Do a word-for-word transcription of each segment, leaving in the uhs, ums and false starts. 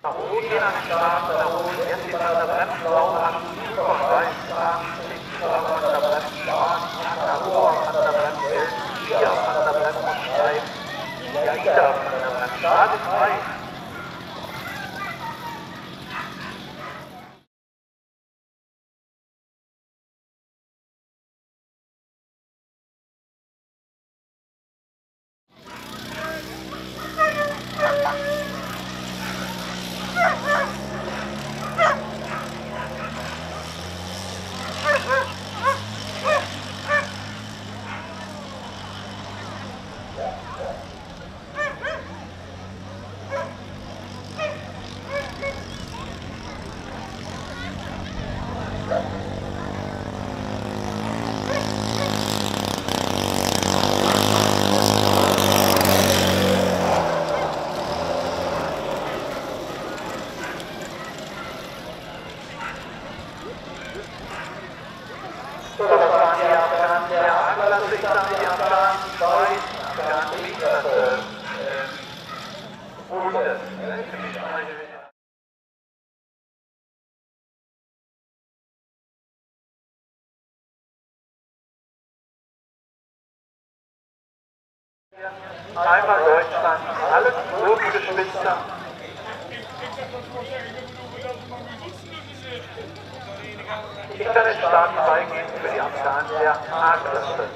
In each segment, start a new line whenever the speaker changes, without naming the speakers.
Rudi an den Start, Rudi, jetzt die Fahrer bremsen, sauber an, super steif, achtzig, an der Bremsspart, Ruhe an der Bremse, vier an der Bremse steif, wieder an der Bremse, Start ist frei. Einmal Deutschland, alles Gurkengeschwister. Ich kann den Start freigeben für die Afghanen der A-Klasse.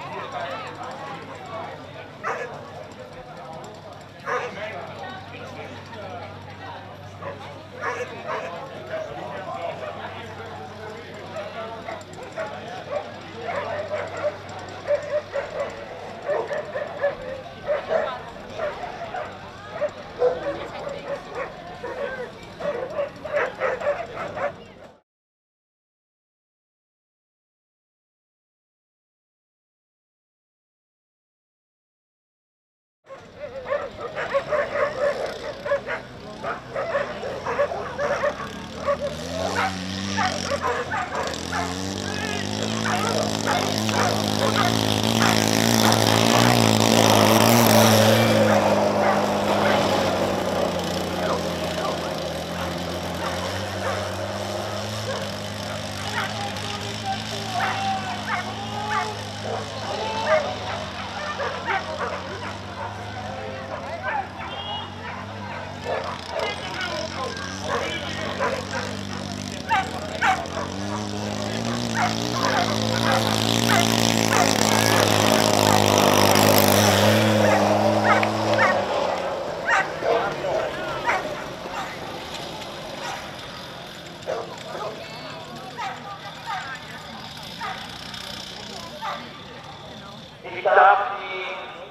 Ich darf die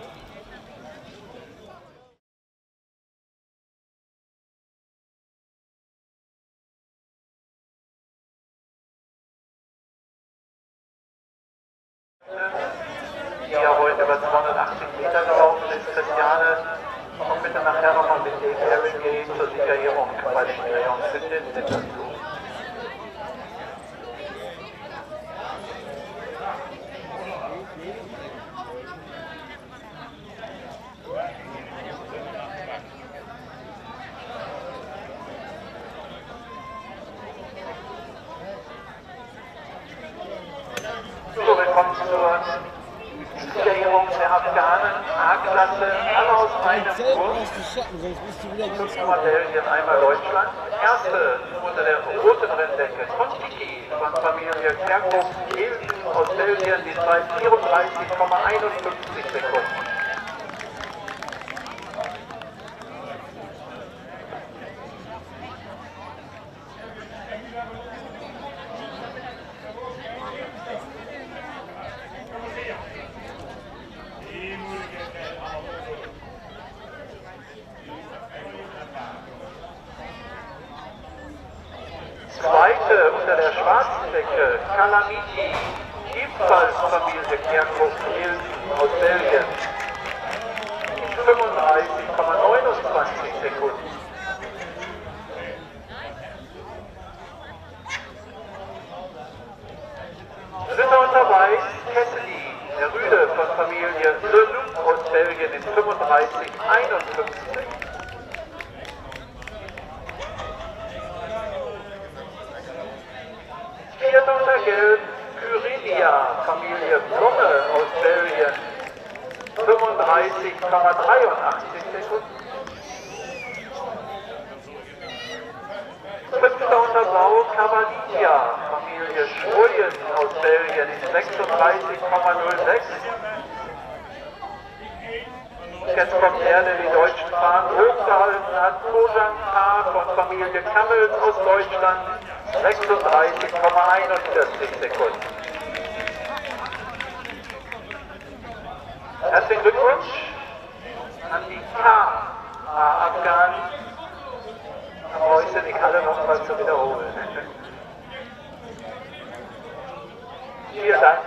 die ja heute über zweihundertachtzig Meter gelaufen ist, Christiane, kommt bitte nachher nochmal mit dem Aaron gehen zur Sicherung bei den Drehungen. Bitte, bitte dazu. So, willkommen zur Sicherung der Afghanen, A-Klasse, alle aus einem Grund. Fünf Modellen einmal Deutschland. Erste unter der roten Renndecke, Kontiki von Familie Kerkhoff-Hilden aus Belgien, die Zeit vierunddreißig Komma einundfünfzig Sekunden. Zweite unter der schwarzen Decke, Calamity, ebenfalls Familie Kerkhoff-Hilden aus Belgien. fünfunddreißig Komma neunundzwanzig Sekunden. Dritter unter Weiß, Ketley, der Rüde von Familie Leloup aus Belgien in fünfunddreißig Komma einundfünfzig. Gelb Kyrilia, Familie Blumme aus Belgien, fünfunddreißig Komma dreiundachtzig Sekunden. Fünfter unter Blau Cavalicia, Familie Schuljen aus Belgien, sechsunddreißig Komma null sechs. Jetzt kommt der, der die deutschen Fahnen hochgehalten hat, Kojang K. von Familie Kammels aus Deutschland, sechsunddreißig Komma einundvierzig Sekunden. Herzlichen Glückwunsch an die K-Afghanen. Da brauche ich sie nicht alle nochmal zu wiederholen. Vielen Dank.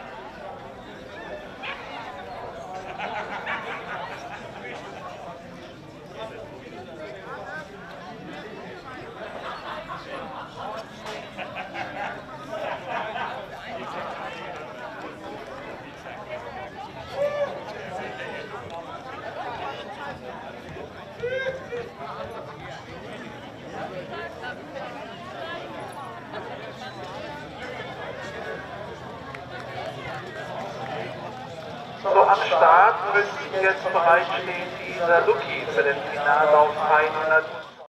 So, am Start müssten jetzt bereitstehen die Saluki für den Finallauf hundert.